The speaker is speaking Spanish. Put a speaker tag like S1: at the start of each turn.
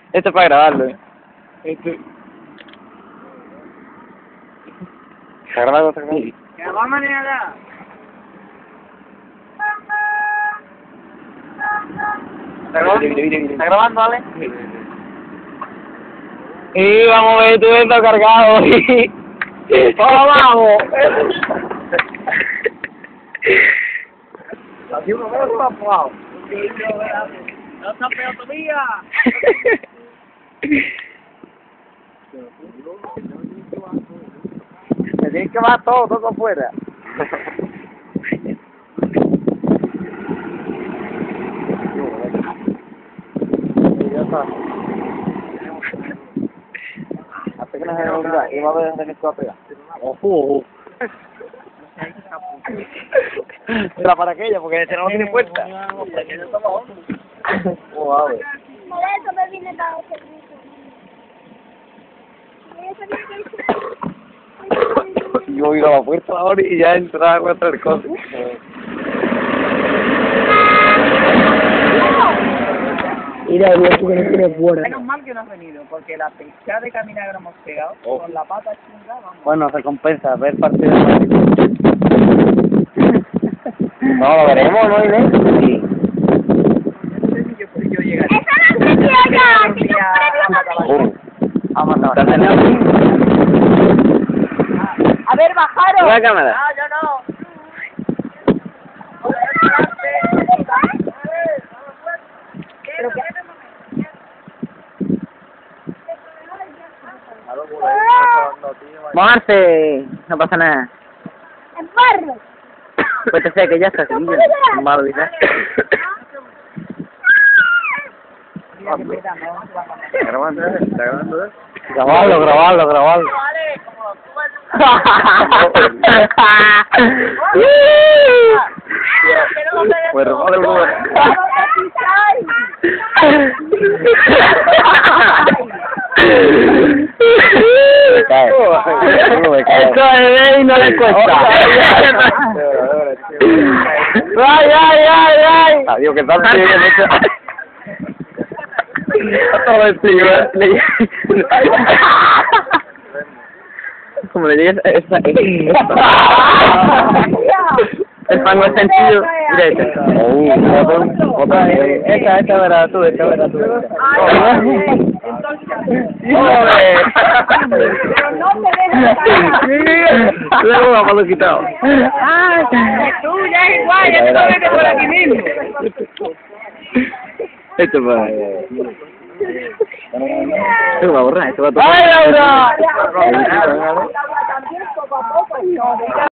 S1: Esto es para grabarlo, Esto... ¿Está grabando? ¿Está grabando?
S2: ¡Que va a manejar!
S1: ¿Está grabando, Ale? Y vamos a ver tu evento cargado. ¡Vamos!
S2: Así uno ve lo apagado. ¡No está peor todavía!
S1: Me tienes que bajar todo afuera. Ya está. Hasta que no se me olvida, y va a ver dónde me estoy a pegar. ¡Ojo! Era para aquella, porque este no tiene puerta. Wow.
S3: Por eso me vine para otro
S1: Yo iba a la puerta ahora y ya entraba a cualquier cosa. Mira, tú que no tienes buena.
S2: Menos mal que no has venido, porque la pesca de caminar que nos hemos pegado con la pata chingada, vamos.
S1: Bueno, recompensa, ver partido de Madrid. No, lo veremos, ¿no, Inés? Sí.
S2: No sé si yo llegaré.
S3: ¡Esa no se llega! ¡Si no puede
S1: Vamos a
S3: A ver, bajaros.
S1: la cámara.
S2: Ah, yo no.
S3: Pero que...
S1: Mojarse, no pasa nada.
S3: ¡El barro!
S1: Pues te sé que ya está así, malo, ¿verdad? ¿Está grabando? ¿Está grabando? Grabalo. Pues robalo, me cae. Esto es y no le cuesta. ¡Ay! Adiós, que tal todo el tío, como le llegues esa el pango es sencillo, mira esta verá tú, luego vamos a lo quitado.
S2: Tú ya es igual, ya te comes por aquí mismo.
S1: Esto va. Esto va a borrar, esto va a tocar. ¡Ay, Laura!